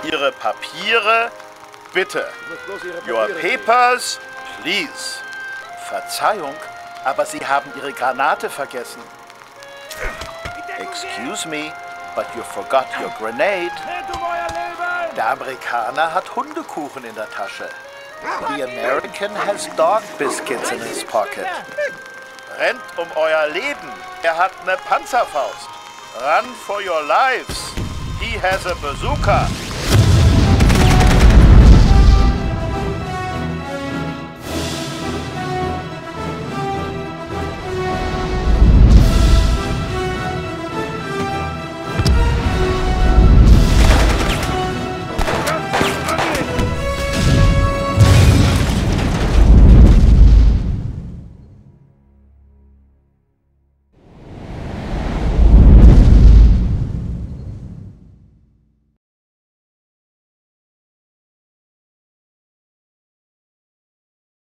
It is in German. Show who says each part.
Speaker 1: Ihre Papiere, bitte. Your papers, please. Verzeihung, aber Sie haben Ihre Granate vergessen. Excuse me, but you forgot your grenade. Der Amerikaner hat Hundekuchen in der Tasche. The American has dog biscuits in his pocket. Rennt um euer Leben. Er hat eine Panzerfaust. Run for your lives. He has a bazooka.